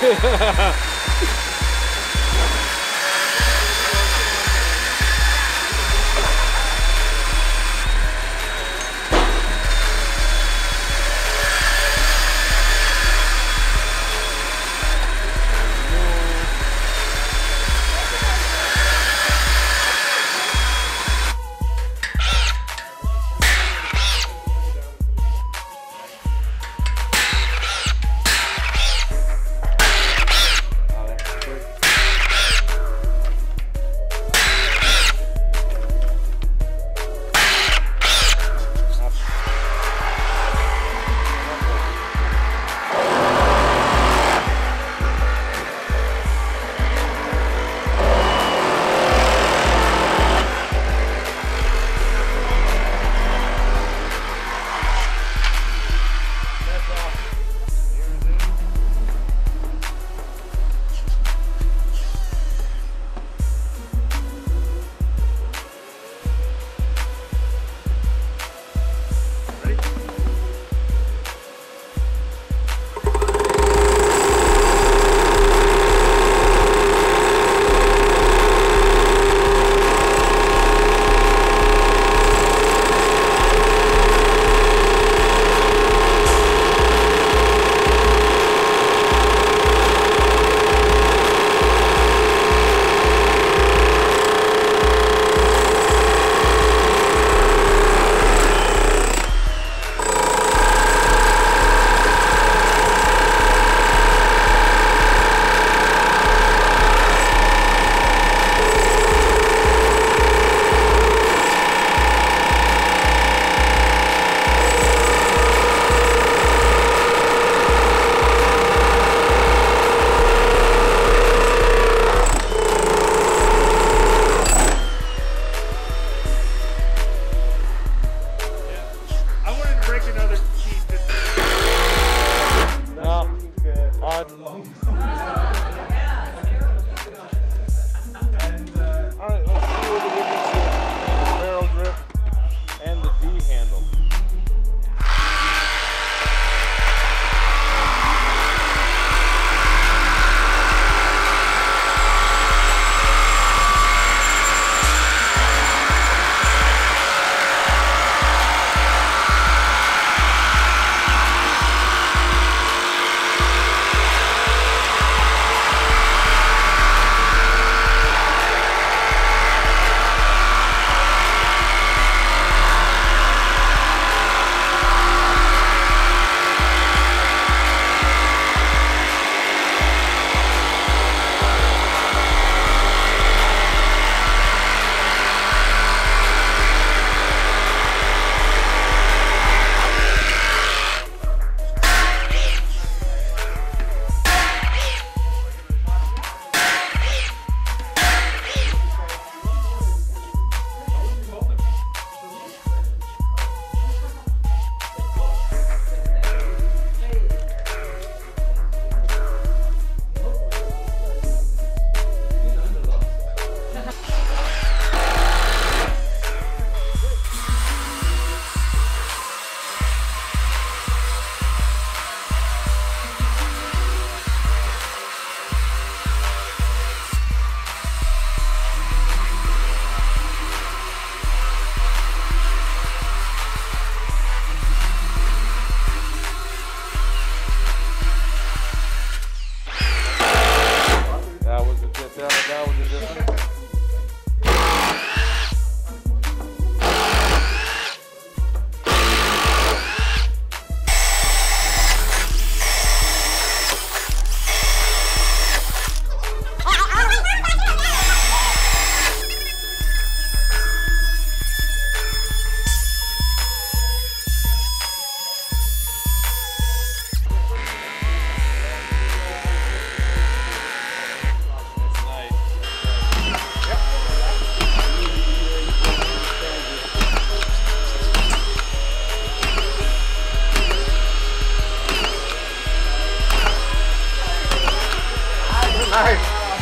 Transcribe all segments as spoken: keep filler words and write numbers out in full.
Nice.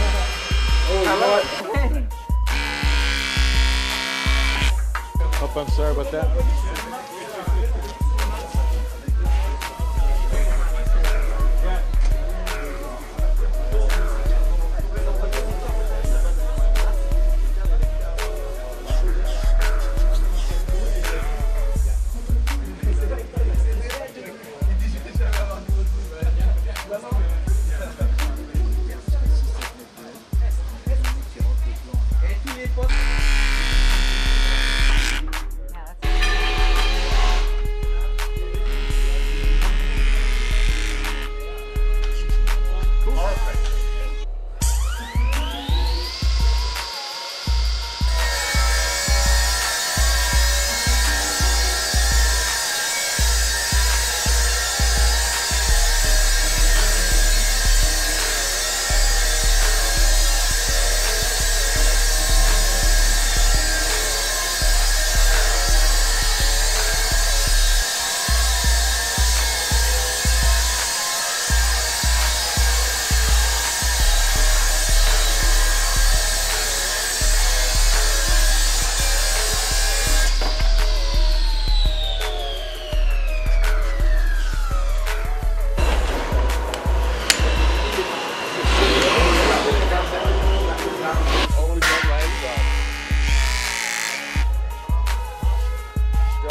Oh, Lord. Hope I'm sorry about that.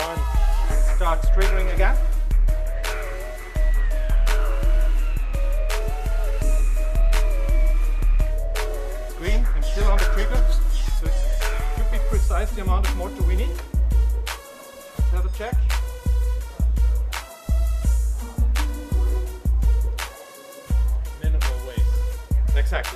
one. Starts triggering again. Green, I'm still on the trigger, so it should be precise the amount of motor we need. Let's have a check. Minimal waste. Exactly.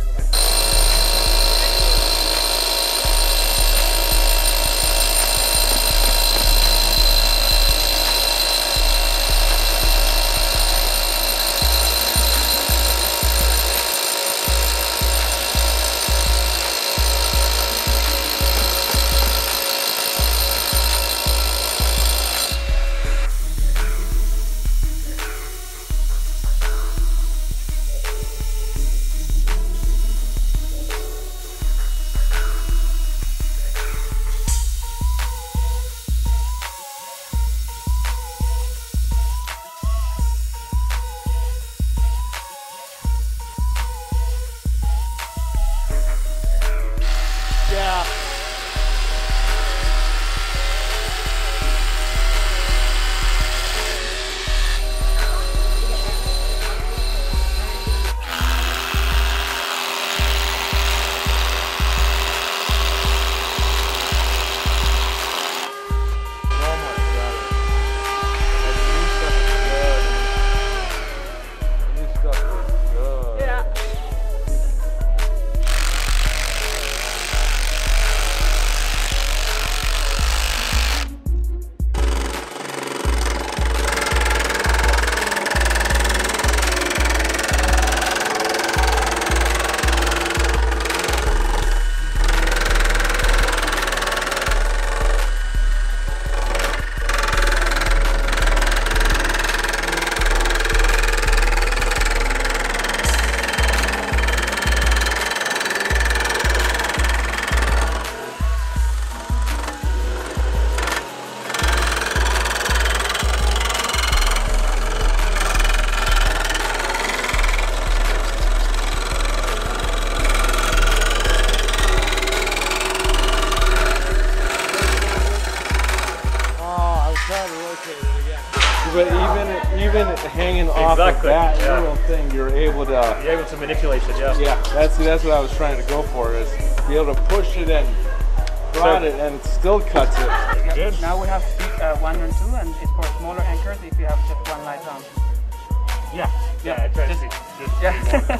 But even even hanging off exactly. of that yeah. little thing, you're able to. You're able to manipulate it, yeah. Yeah, that's that's what I was trying to go for, is be able to push it and prod so, it, and it still cuts it. Yep. Now we have speed uh, one and two, and it's for smaller anchors if you have just one light on. Yeah, yeah, yeah just, just, just yeah.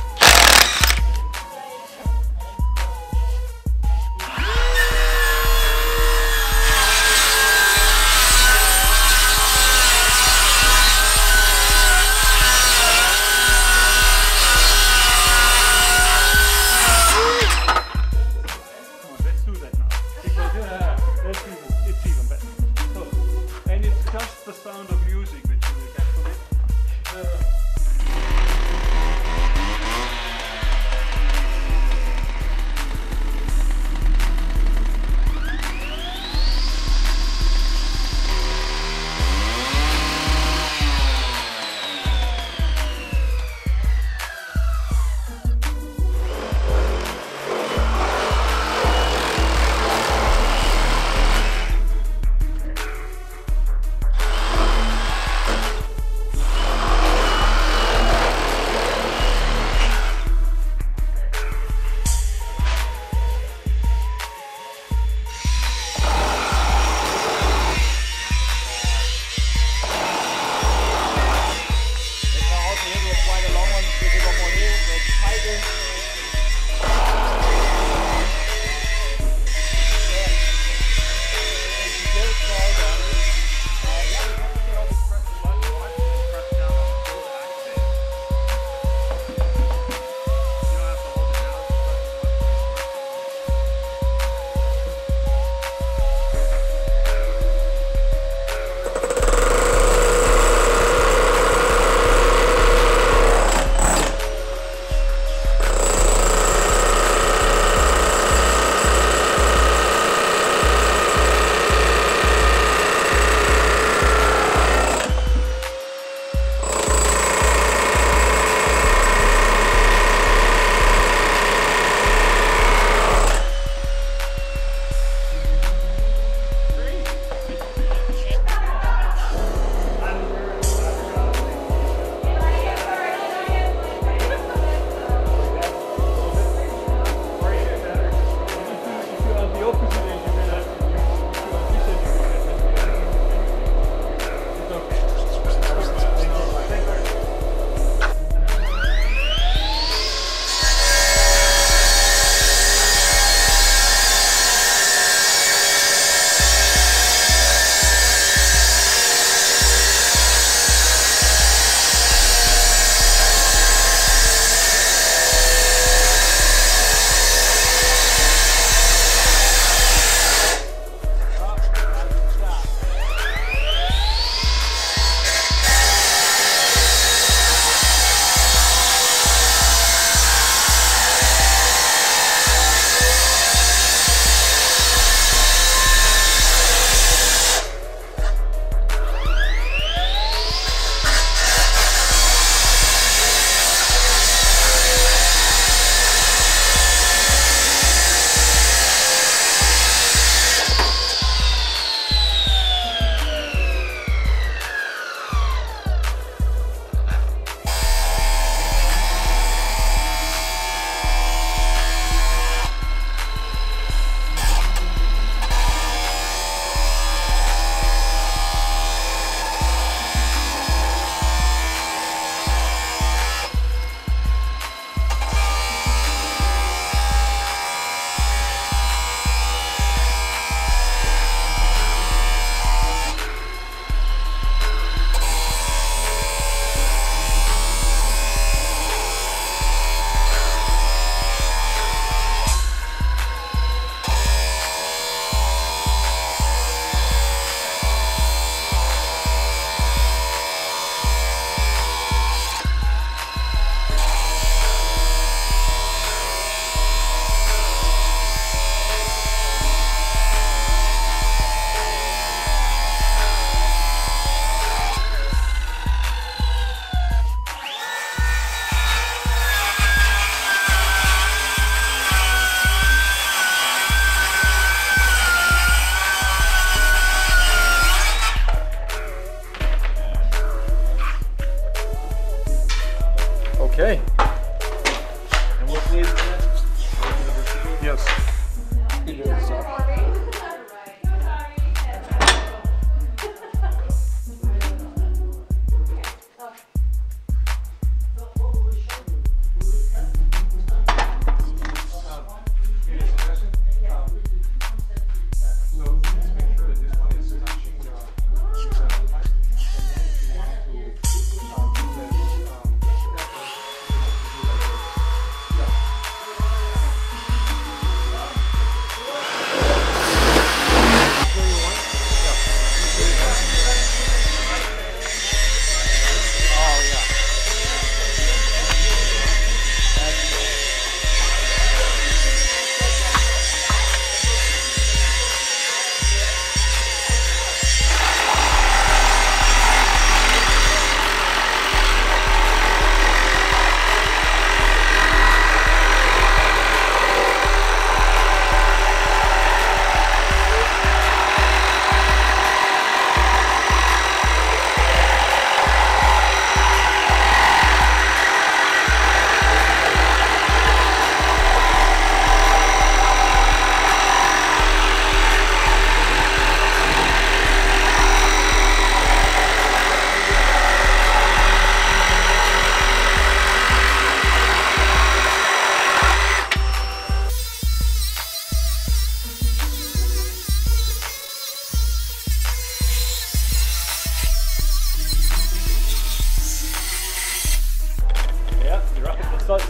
Just the sound of music which you will get from it. Uh,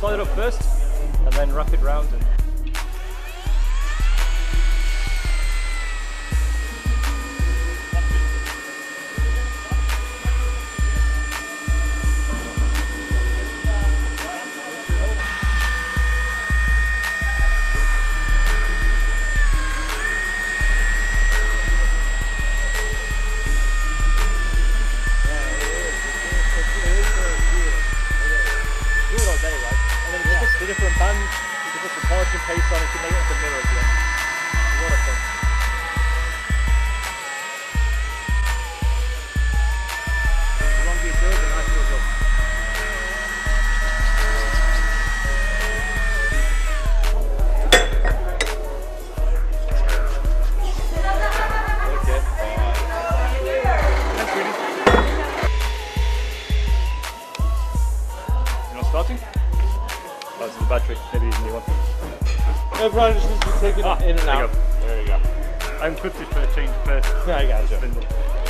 slide it up first, and then wrap it round. And the different bands, you can put some parchment paste on it to make it like a mirror at the end. It's a lot of fun. The longer you do it, the nicer it looks. Okay. Thanks, Rudy. You're not starting? Oh, it's the battery. Maybe it's a new one. No, Brian just needs to take it Ah, in and there out. you go. There you go. I'm quickly trying to change the first. Yeah, I got you.